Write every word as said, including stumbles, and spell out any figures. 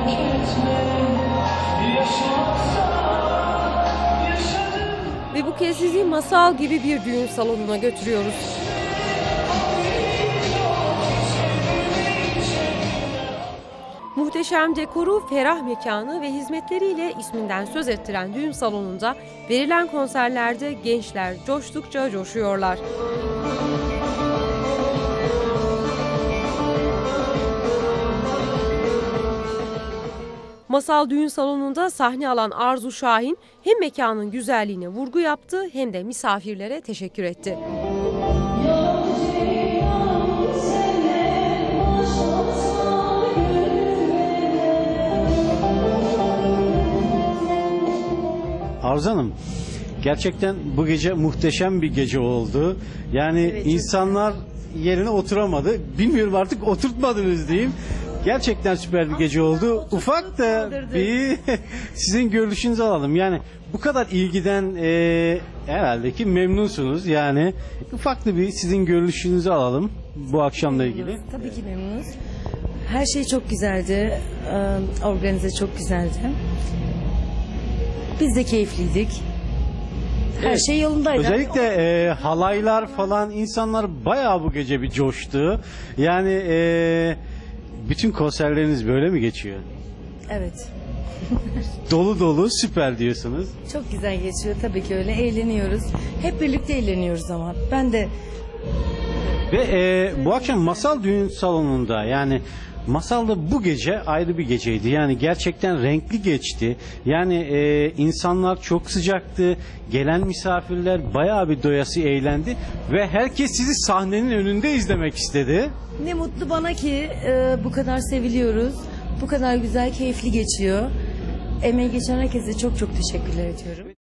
Ve bu kez sizi masal gibi bir düğün salonuna götürüyoruz. Muhteşem dekoru, ferah mekanı ve hizmetleriyle isminden söz ettiren düğün salonunda verilen konserlerde gençler coştukça coşuyorlar. Masal Düğün Salonu'nda sahne alan Arzu Şahin hem mekanın güzelliğine vurgu yaptı hem de misafirlere teşekkür etti. Arzu Hanım, gerçekten bu gece muhteşem bir gece oldu. Yani evet, insanlar yerine oturamadı. Bilmiyorum, artık oturtmadınız diyeyim. Gerçekten süper bir gece oldu. Ufak da bir sizin görüşünüzü alalım. Yani bu kadar ilgiden e, herhalde ki memnunsunuz. Yani ufak da bir sizin görüşünüzü alalım bu akşamla ilgili. Tabii ki memnunuz. Her şey çok güzeldi. Ee, Organize çok güzeldi. Biz de keyifliydik. Her Evet, şey yolundaydı. Özellikle e, halaylar falan, insanlar bayağı bu gece bir coştu. Yani e, bütün konserleriniz böyle mi geçiyor? Evet. Dolu dolu, süper diyorsunuz. Çok güzel geçiyor tabii ki, öyle eğleniyoruz. Hep birlikte eğleniyoruz ama. Ben de Ve e, bu akşam Masal Düğün Salonu'nda, yani Masal'da bu gece ayrı bir geceydi. Yani gerçekten renkli geçti. Yani e, insanlar çok sıcaktı. Gelen misafirler bayağı bir doyası eğlendi. Ve herkes sizi sahnenin önünde izlemek istedi. ne mutlu bana ki e, bu kadar seviliyoruz. Bu kadar güzel, keyifli geçiyor. Emeği geçen herkese çok çok teşekkürler ediyorum.